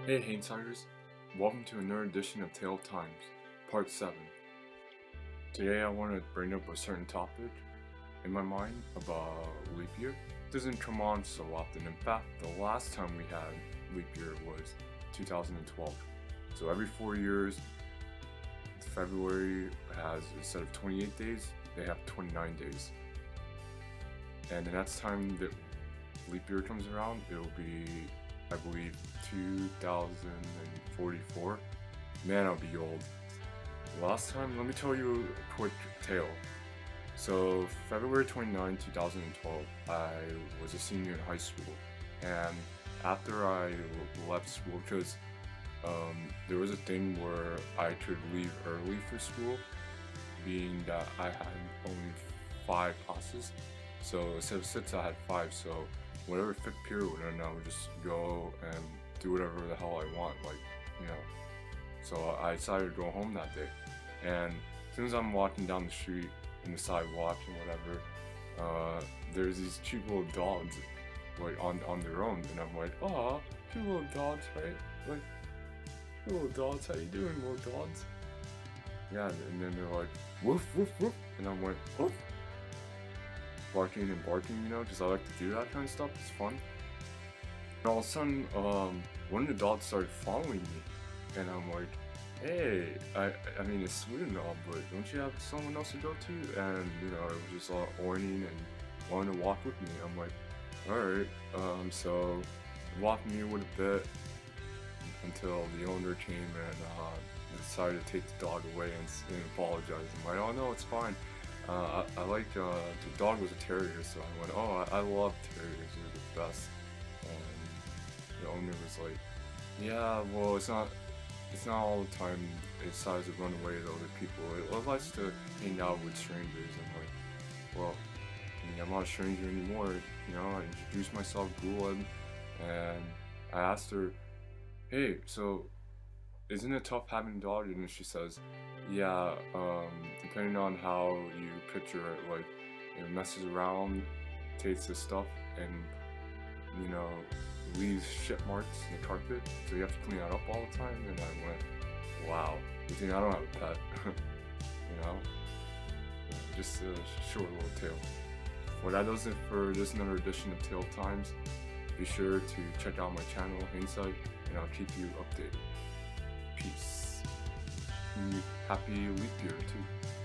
Hey Hangsighters, welcome to another edition of Tale of Times, Part 7. Today I want to bring up a certain topic in my mind about leap year. It doesn't come on so often. In fact, the last time we had leap year was 2012. So every 4 years, February has, instead of 28 days, they have 29 days. And the next time that leap year comes around, it'll be, I believe, 2044. Man, I'll be old. Last time, let me tell you a quick tale. So, February 29, 2012, I was a senior in high school. And after I left school, because there was a thing where I could leave early for school, being that I had only 5 classes. So, instead of 6, I had 5. So, whatever 5th period would end, I would just go and do whatever the hell I want, like, you know. So I decided to go home that day, and as soon as I'm walking down the street in the sidewalk and whatever, there's these cute little dogs, like on their own, and I'm like, oh, cute little dogs, right? Like, cute little dogs, how you doing, little dogs? Yeah, and then they're like, woof, woof, woof, and I'm like, woof. Barking and barking, you know, because I like to do that kind of stuff. It's fun. And all of a sudden, one of the dogs started following me, and I'm like, hey, I mean, it's sweet and all, but don't you have someone else to go to? And, you know, it was just all whining and wanting to walk with me. I'm like, alright, so walked me with a bit until the owner came and decided to take the dog away and apologize. I'm like, oh no, it's fine. I like, the dog was a terrier, so I went, oh, I love terriers, they're the best. And the owner was like, yeah, well, it's not all the time it decides to run away to other people. It likes to hang out with strangers. I'm like, well, I mean, I'm not a stranger anymore, you know. I introduced myself, Guled, and I asked her, hey, so isn't it tough having a dog? And she says, yeah, depending on how you picture it, like, it messes around, takes the stuff, and, you know, leaves shit marks in the carpet, so you have to clean that up all the time. And I went, wow, you think I don't have a pet? You know? Just a short little tale. Well, that does it for this another edition of Tale Times. Be sure to check out my channel, Hangsight, and I'll keep you updated. Peace. And happy leap year, too.